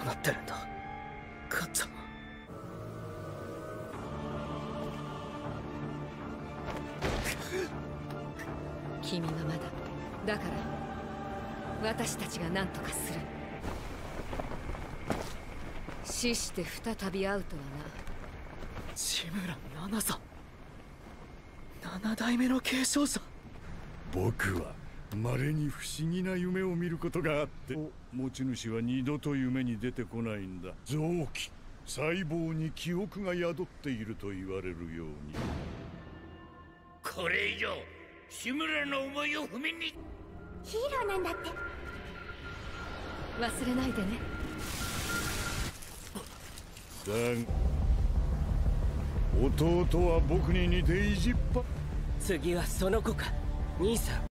うなってるんだ母ちゃん。 君はまだだから私たちが何とかする。死して再び会うとはな。 志村七さん、7代目の継承者。 僕は稀に不思議な夢を見ることがあって、持ち主は二度と夢に出てこないんだ。臓器、細胞に記憶が宿っていると言われるように。 これ以上志村の思いを踏みに。 ヒーローなんだって。 忘れないでね。 弟は僕に似て意地っぱ。 次はその子か兄さん。